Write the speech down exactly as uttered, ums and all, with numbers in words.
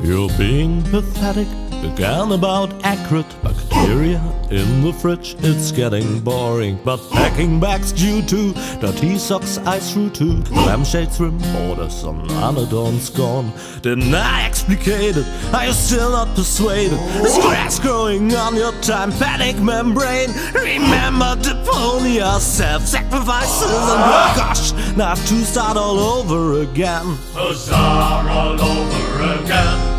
You're being pathetic, again about accurate bacteria in the fridge, it's getting boring. But packing bags due to dirty socks I threw to lampshades, rim borders on anodons gone. Didn't I explicate it? Are you still not persuaded? There's grass growing on your tympanic membrane. Remember Deponia, self-sacrifices and blood. Gosh, now I have to start all over again. Huzzah all over again.